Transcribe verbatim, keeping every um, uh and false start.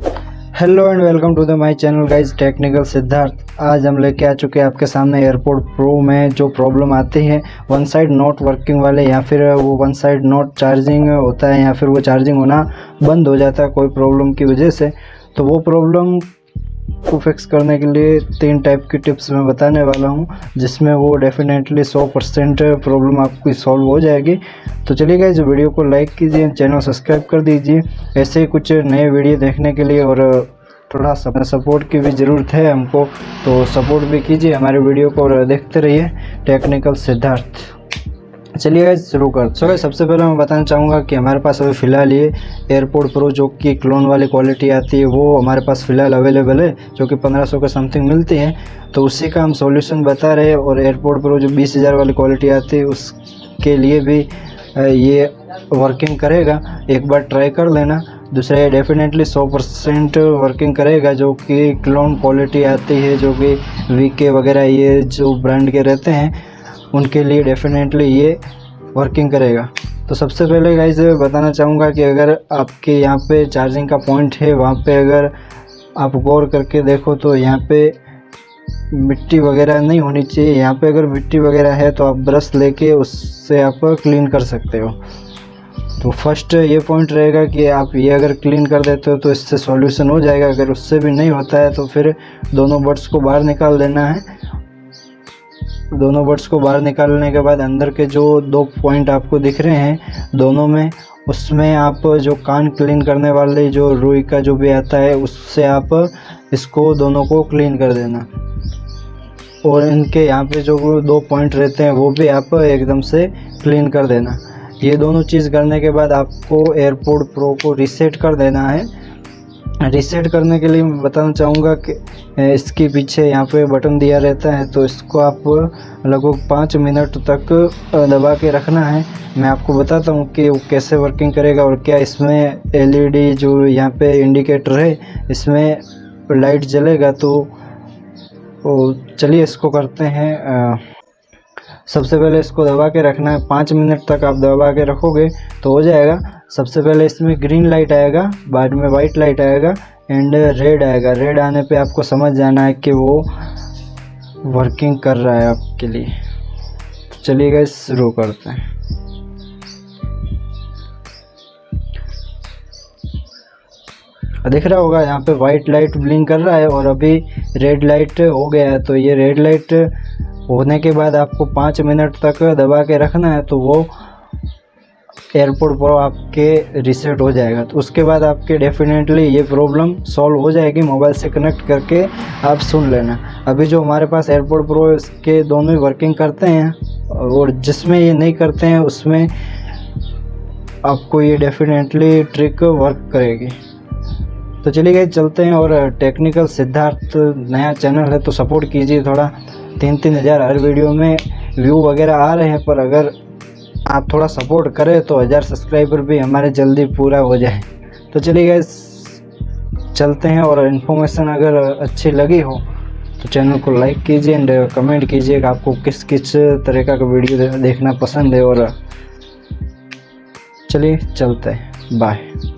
Hello and welcome to the my channel guys technical Siddharth. आज हम लेके आ चुके हैं आपके सामने एयरपोर्ट प्रो में जो प्रॉब्लम आती है वन साइड नॉट वर्किंग वाले, या फिर वो वन साइड नॉट चार्जिंग होता है, या फिर वो चार्जिंग होना बंद हो जाता है कोई प्रॉब्लम की वजह से। तो वो प्रॉब्लम को फिक्स करने के लिए तीन टाइप की टिप्स मैं बताने वाला हूं, जिसमें वो डेफिनेटली सौ परसेंट प्रॉब्लम आपकी सॉल्व हो जाएगी। तो चलिए गाइस, वीडियो को लाइक कीजिए, चैनल सब्सक्राइब कर दीजिए ऐसे ही कुछ नए वीडियो देखने के लिए। और थोड़ा सा सपोर्ट की भी ज़रूरत है हमको, तो सपोर्ट भी कीजिए हमारे वीडियो को और देखते रहिए टेक्निकल सिद्धार्थ। चलिए गाइस शुरू कर। सो गाइस, सबसे पहले मैं बताना चाहूँगा कि हमारे पास अभी फ़िलहाल ये एयरपोर्ट प्रो जो कि क्लोन वाली क्वालिटी आती है वो हमारे पास फ़िलहाल अवेलेबल है, जो कि पंद्रह सौ के समथिंग मिलती है। तो उसी का हम सॉल्यूशन बता रहे हैं। और एयरपोर्ट प्रो जो बीस हज़ार वाली क्वालिटी आती है उसके लिए भी ये वर्किंग करेगा, एक बार ट्राई कर लेना। दूसरा, ये डेफिनेटली सौ परसेंट वर्किंग करेगा। जो कि क्लोन क्वालिटी आती है, जो कि वीके वगैरह ये जो ब्रांड के रहते हैं उनके लिए डेफिनेटली ये वर्किंग करेगा। तो सबसे पहले गाइस बताना चाहूँगा कि अगर आपके यहाँ पे चार्जिंग का पॉइंट है, वहाँ पे अगर आप गौर करके देखो तो यहाँ पे मिट्टी वगैरह नहीं होनी चाहिए। यहाँ पे अगर मिट्टी वगैरह है तो आप ब्रश लेके उससे आप क्लीन कर सकते हो। तो फर्स्ट ये पॉइंट रहेगा कि आप ये अगर क्लीन कर देते हो तो इससे सॉल्यूशन हो जाएगा। अगर उससे भी नहीं होता है तो फिर दोनों बड्स को बाहर निकाल देना है। दोनों बड्स को बाहर निकालने के बाद अंदर के जो दो पॉइंट आपको दिख रहे हैं दोनों में, उसमें आप जो कान क्लीन करने वाले जो रुई का जो भी आता है उससे आप इसको दोनों को क्लीन कर देना। और इनके यहाँ पे जो दो पॉइंट रहते हैं वो भी आप एकदम से क्लीन कर देना। ये दोनों चीज़ करने के बाद आपको एयरपोर्ट प्रो को रीसेट कर देना है। रीसेट करने के लिए मैं बताना चाहूँगा कि इसके पीछे यहाँ पे बटन दिया रहता है, तो इसको आप लगभग पाँच मिनट तक दबा के रखना है। मैं आपको बताता हूँ कि वो कैसे वर्किंग करेगा और क्या इसमें एलईडी जो यहाँ पे इंडिकेटर है इसमें लाइट जलेगा। तो चलिए इसको करते हैं। सबसे पहले इसको दबा के रखना है, पाँच मिनट तक आप दबा के रखोगे तो हो जाएगा। सबसे पहले इसमें ग्रीन लाइट आएगा, बाद में वाइट लाइट आएगा एंड रेड आएगा। रेड आने पे आपको समझ जाना है कि वो वर्किंग कर रहा है आपके लिए। तो चलिए गाइस शुरू करते हैं। दिख रहा होगा यहाँ पे वाइट लाइट ब्लिंक कर रहा है और अभी रेड लाइट हो गया है। तो ये रेड लाइट होने के बाद आपको पाँच मिनट तक दबा के रखना है, तो वो एयरपोर्ट प्रो आपके रीसेट हो जाएगा। तो उसके बाद आपके डेफिनेटली ये प्रॉब्लम सॉल्व हो जाएगी। मोबाइल से कनेक्ट करके आप सुन लेना। अभी जो हमारे पास एयरपोर्ट प्रो इसके दोनों ही वर्किंग करते हैं, और जिसमें ये नहीं करते हैं उसमें आपको ये डेफिनेटली ट्रिक वर्क करेगी। तो चलिए गाइस चलते हैं। और टेक्निकल सिद्धार्थ नया चैनल है तो सपोर्ट कीजिए थोड़ा। तीन तीन हज़ार हर वीडियो में व्यू वगैरह आ रहे हैं, पर अगर आप थोड़ा सपोर्ट करें तो हज़ार सब्सक्राइबर भी हमारे जल्दी पूरा हो जाए। तो चलिए गाइस चलते हैं। और इन्फॉर्मेशन अगर अच्छी लगी हो तो चैनल को लाइक कीजिए एंड कमेंट कीजिए कि आपको किस किस तरीक़ा का वीडियो देखना पसंद है। और चलिए चलते हैं, बाय।